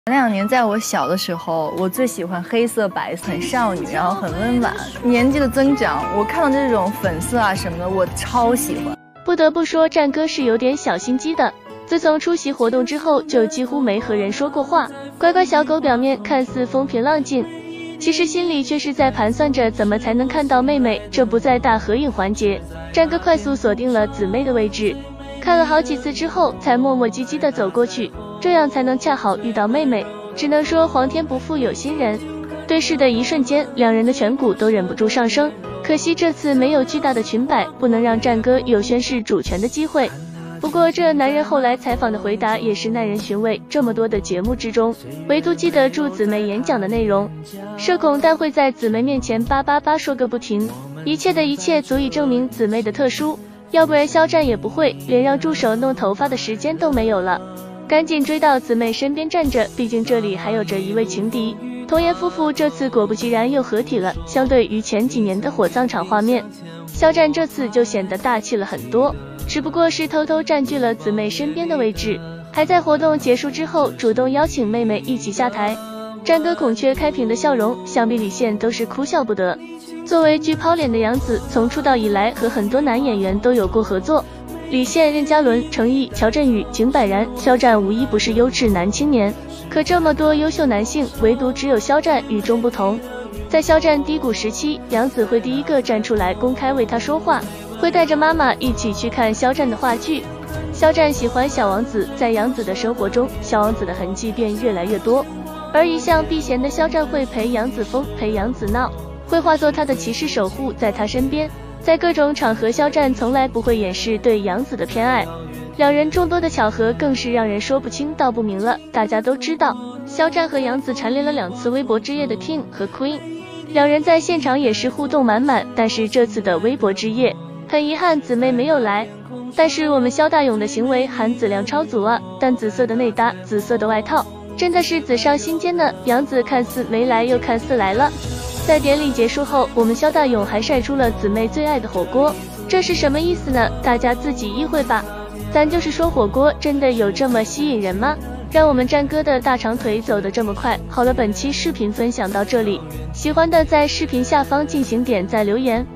前2年在我小的时候，我最喜欢黑色白色，很少女，然后很温婉。年纪的增长，我看到这种粉色啊什么的，我超喜欢。 不得不说，战哥是有点小心机的。自从出席活动之后，就几乎没和人说过话。乖乖小狗表面看似风平浪静，其实心里却是在盘算着怎么才能看到妹妹。这不在大合影环节，战哥快速锁定了姊妹的位置，看了好几次之后，才磨磨唧唧地走过去。这样才能恰好遇到妹妹，只能说皇天不负有心人。对视的一瞬间，两人的颧骨都忍不住上升。可惜这次没有巨大的裙摆，不能让战哥有宣示主权的机会。不过这男人后来采访的回答也是耐人寻味，这么多的节目之中，唯独记得住姊妹演讲的内容，社恐但会在姊妹面前叭叭叭说个不停，一切的一切足以证明姊妹的特殊，要不然肖战也不会连让助手弄头发的时间都没有了。赶紧追到姊妹身边站着，毕竟这里还有着一位情敌。童颜夫妇这次果不其然又合体了，相对于前几年的火葬场画面，肖战这次就显得大气了很多，只不过是偷偷占据了姊妹身边的位置，还在活动结束之后主动邀请妹妹一起下台。战哥孔雀开屏的笑容，想必李现都是哭笑不得。作为巨抛脸的杨紫，从出道以来和很多男演员都有过合作，李现、任嘉伦、程毅、乔振宇、景柏然，肖战无一不是优质男青年。可这么多优秀男性，唯独只有肖战与众不同。在肖战低谷时期，杨紫会第一个站出来公开为他说话，会带着妈妈一起去看肖战的话剧。肖战喜欢小王子，在杨紫的生活中，小王子的痕迹便越来越多。而一向避嫌的肖战会陪杨紫疯，陪杨紫闹，会化作他的骑士守护在他身边。在各种场合，肖战从来不会掩饰对杨紫的偏爱，两人众多的巧合更是让人说不清道不明了。大家都知道，肖战和杨紫蝉联了2次微博之夜的 King 和 Queen， 两人在现场也是互动满满。但是这次的微博之夜，很遗憾姊妹没有来。但是我们肖大勇的行为含紫量超足啊，淡紫色的内搭，紫色的外套，真的是紫上心间呢。杨紫看似没来，又看似来了。在典礼结束后，我们肖大勇还晒出了姊妹最爱的火锅，这是什么意思呢？大家自己意会吧。咱就是说，火锅真的有这么吸引人吗？让我们战哥的大长腿走得这么快。好了，本期视频分享到这里，喜欢的在视频下方进行点赞留言。